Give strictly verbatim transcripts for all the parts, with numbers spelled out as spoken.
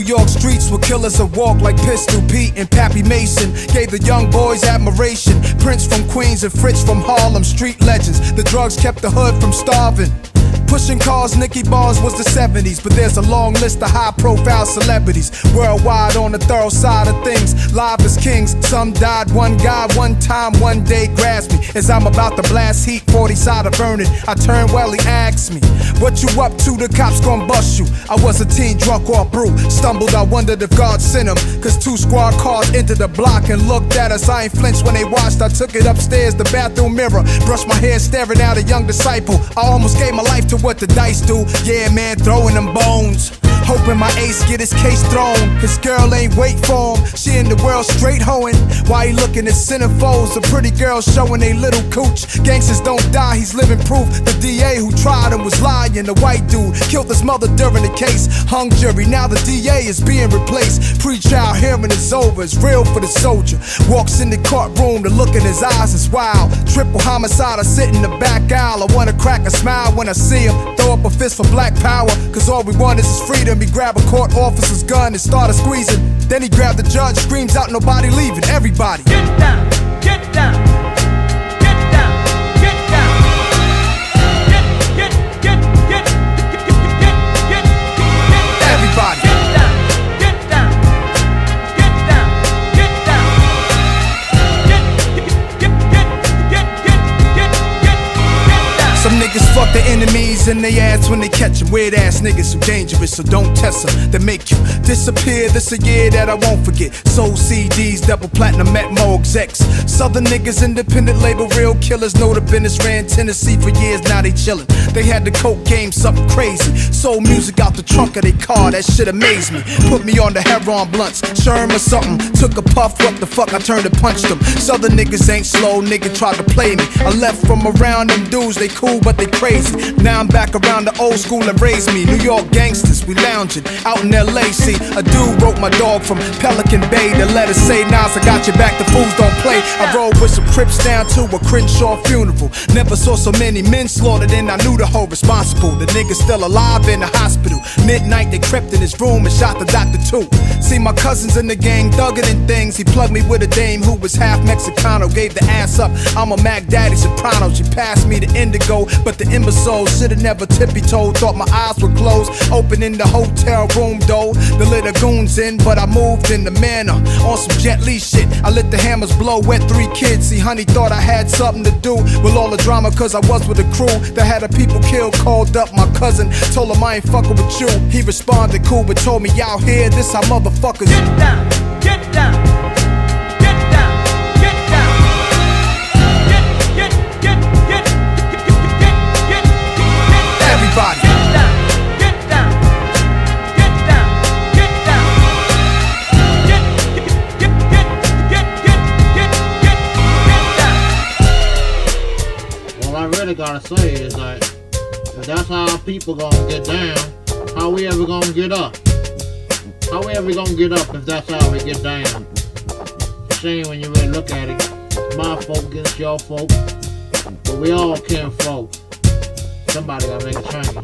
York streets where killers would walk like Pistol Pete and Pappy Mason. Gave the young boys admiration. Prince from Queens and Fritz from Harlem, street legends. The drugs kept the hood from starving. Pushing cars, Nicky Bars was the seventies, but there's a long list of high-profile celebrities worldwide on the thorough side of things. Live as kings, some died. One guy, one time, one day grasped me as I'm about to blast heat, forty side of burning. I turned well, he asked me, "What you up to? The cops gon' bust you." I was a teen drunk off brew, stumbled. I wondered if God sent him, cause two squad cars entered the block and looked at us. I ain't flinched when they watched. I took it upstairs, the bathroom mirror, brushed my hair, staring at a young disciple. I almost gave my life to what the dice do. Yeah, man, throwing them bones, hoping my ace get his case thrown. His girl ain't wait for him, she in the world straight hoeing. Why he looking at centerfolds? The pretty girls showing they little cooch. Gangsters don't die, he's living proof. The D A who tried him was lying. The white dude killed his mother during the case. Hung jury, now the D A is being replaced. Pre-trial hearing is over, it's real for the soldier. Walks in the courtroom, the look in his eyes is wild. Triple homicide, I sit in the back aisle. I wanna crack a smile when I see him. Throw up a fist for black power, cause all we want is his freedom. He grabbed a court officer's gun and started squeezing. Then he grabbed the judge, screams out, "Nobody leaving, everybody get down, get down, get down, get down, get, get, get, get, get, get, get, get, everybody get down, get down, get down, get down, get, get, get, get, get, get, get, get down." Some niggas fuck their enemies in they ass when they catch them. Weird ass niggas who dangerous, so don't test them. They make you disappear, this a year that I won't forget. Sold C Ds, double platinum, met more execs. Southern niggas, independent label, real killers. Know the business, ran Tennessee for years, now they chillin'. They had the coke game, something crazy. Sold music out the trunk of their car, that shit amazed me. Put me on the heroin blunts, Sherm or something. Took a puff, what the fuck, I turned and punched them. Southern niggas ain't slow, nigga tried to play me. I left from around them dudes, they cool but they crazy. Now I'm back around the old school that raised me. New York gangsters, we lounging out in L A. See, a dude wrote my dog from Pelican Bay. The letter say, "Nas, I got your back, the fools don't play." I rode with some Crips down to a Crenshaw funeral. Never saw so many men slaughtered and I knew the whole responsible. The nigga's still alive in the hospital. Midnight they crept in his room and shot the doctor too. See my cousins in the gang thugging and things. He plugged me with a dame who was half Mexicano. Gave the ass up, I'm a Mac Daddy soprano. She passed me the indigo, but the imbecile should've never tippy-toed. Thought my eyes were closed, open in the hotel room though. The little goons in, but I moved in the manner. On some Jet Li shit, I let the hammers blow, wet three kids. See honey thought I had something to do with all the drama, cause I was with a crew that had a people killed. Called up my cousin, told him I ain't fucking with you. He responded cool, but told me, "Y'all hear this, how motherfuckers get down, get down, get down, get down, get, get, get, get, get, get, get, get, everybody get down, get down, get down, get down, get, get, get, get, get, get, get, get, get down." All I really gotta say is that if that's how people gonna get down, how we ever gonna get up? How we ever gonna get up if that's how we get down? It's a shame when you really look at it. It's my folk against your folk, but we all kin folk. Somebody gotta make a change.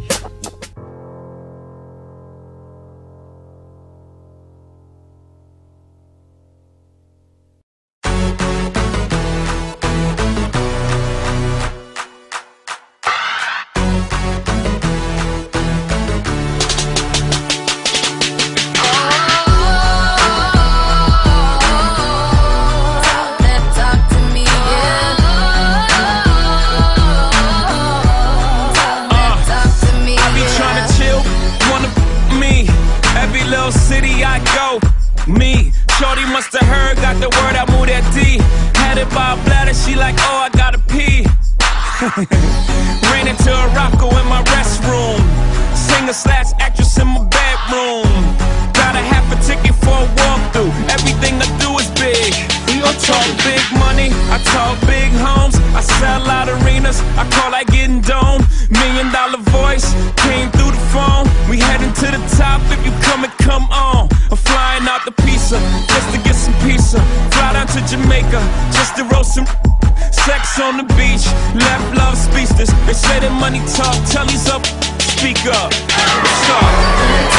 City I go, me. Shorty must have heard, got the word, I moved that D. Had it by a bladder, she like, "Oh, I gotta pee." Ran into a rocko in my restroom. Singer slash actress in my bedroom. Got a half a ticket for a walkthrough. Everything I do is big. I talk big money, I talk big homes. I sell out arenas, I call that getting dome. Million dollar voice, came through the phone. We heading to the top, if you come and come on. I'm flying out the pizza, just to get some pizza. Fly down to Jamaica, just to roast some sex on the beach. Left love speechless, they say that money talk, tell these up, speak up. Stop.